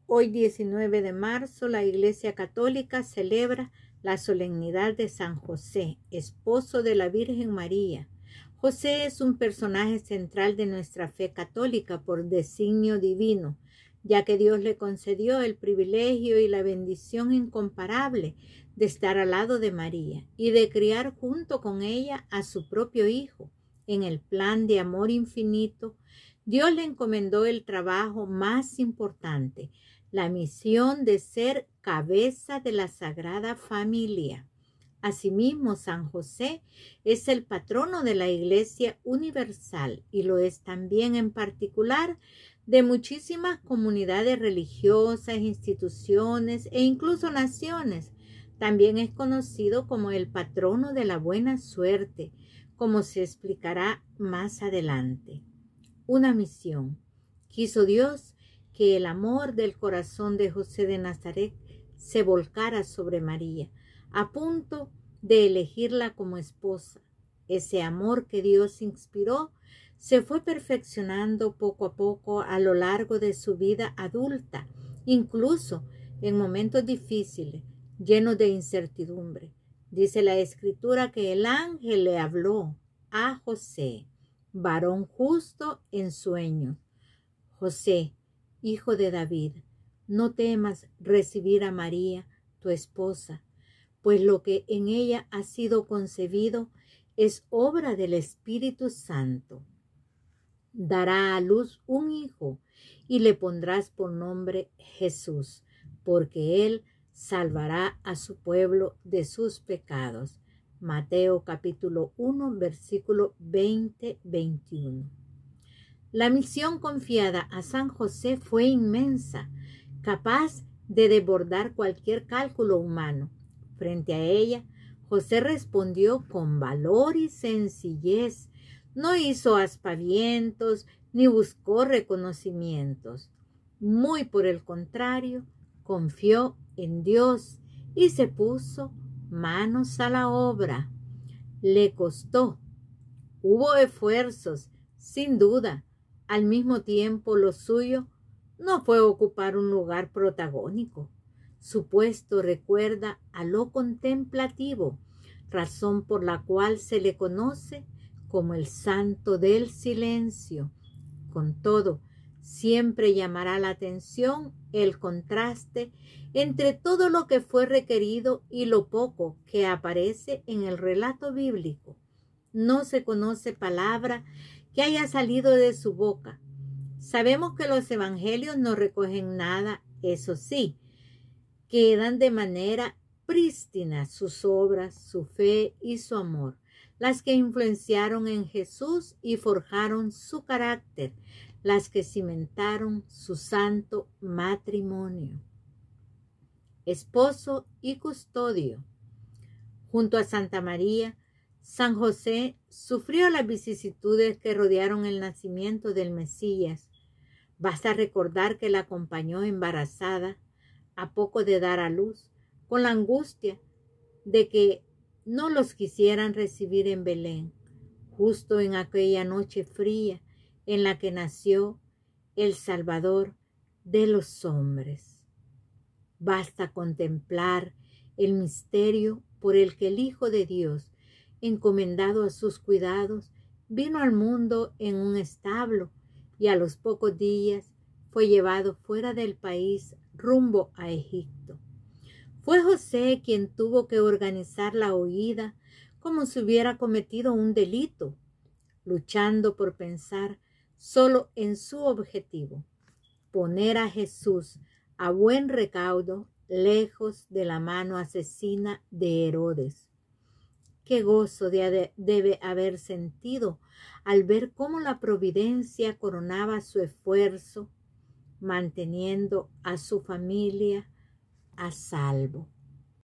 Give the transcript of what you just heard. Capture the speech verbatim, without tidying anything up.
Hoy diecinueve de marzo, la Iglesia Católica celebra la solemnidad de San José, esposo de la Virgen María. José es un personaje central de nuestra fe católica por designio divino, ya que Dios le concedió el privilegio y la bendición incomparable de estar al lado de María y de criar junto con ella a su propio hijo. En el plan de amor infinito, Dios le encomendó el trabajo más importante, la misión de ser cabeza de la Sagrada Familia. Asimismo, San José es el patrono de la Iglesia Universal y lo es también en particular de muchísimas comunidades religiosas, instituciones e incluso naciones. También es conocido como el patrono de la buena suerte, como se explicará más adelante. Una misión. Quiso Dios que el amor del corazón de José de Nazaret se volcara sobre María, a punto de elegirla como esposa. Ese amor que Dios inspiró se fue perfeccionando poco a poco a lo largo de su vida adulta, incluso en momentos difíciles, llenos de incertidumbre. Dice la Escritura que el ángel le habló a José, varón justo en sueños. José, hijo de David, no temas recibir a María, tu esposa, pues lo que en ella ha sido concebido es obra del Espíritu Santo. Dará a luz un hijo y le pondrás por nombre Jesús, porque él salvará a su pueblo de sus pecados. Mateo capítulo uno, versículo veinte a veintiuno. La misión confiada a San José fue inmensa, capaz de desbordar cualquier cálculo humano. Frente a ella, José respondió con valor y sencillez. No hizo aspavientos ni buscó reconocimientos. Muy por el contrario, confió en Dios y se puso manos a la obra. Le costó. Hubo esfuerzos, sin duda. Al mismo tiempo, lo suyo no fue ocupar un lugar protagónico. Su puesto recuerda a lo contemplativo, razón por la cual se le conoce como el santo del silencio. Con todo, siempre llamará la atención el contraste entre todo lo que fue requerido y lo poco que aparece en el relato bíblico. No se conoce palabra que haya salido de su boca. Sabemos que los evangelios no recogen nada, eso sí, quedan de manera prístina sus obras, su fe y su amor, las que influenciaron en Jesús y forjaron su carácter, las que cimentaron su santo matrimonio. Esposo y custodio. Junto a Santa María, San José sufrió las vicisitudes que rodearon el nacimiento del Mesías. Basta recordar que la acompañó embarazada a poco de dar a luz, con la angustia de que no los quisieran recibir en Belén, justo en aquella noche fría en la que nació el Salvador de los hombres. Basta contemplar el misterio por el que el Hijo de Dios, encomendado a sus cuidados, vino al mundo en un establo y a los pocos días fue llevado fuera del país rumbo a Egipto. Fue José quien tuvo que organizar la huida como si hubiera cometido un delito, luchando por pensar solo en su objetivo, poner a Jesús a buen recaudo lejos de la mano asesina de Herodes. Qué gozo de, debe haber sentido al ver cómo la providencia coronaba su esfuerzo, manteniendo a su familia a salvo.